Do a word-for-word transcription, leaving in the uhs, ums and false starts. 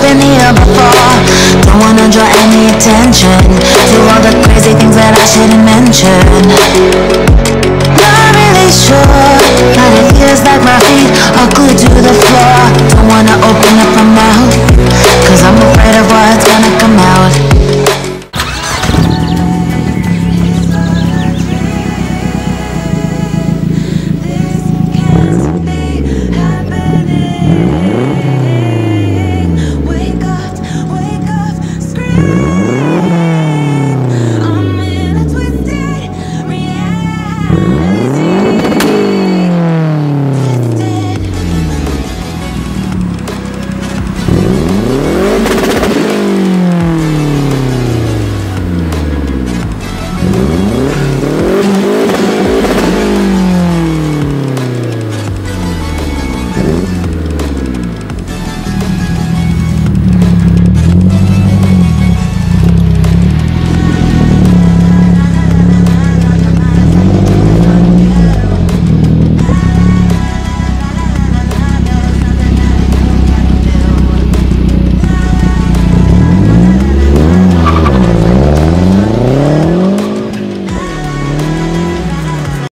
been here before. Don't wanna draw any attention to all the crazy things that I shouldn't mention. Not really sure, but it feels like my feet are glued to the floor. Don't wanna open up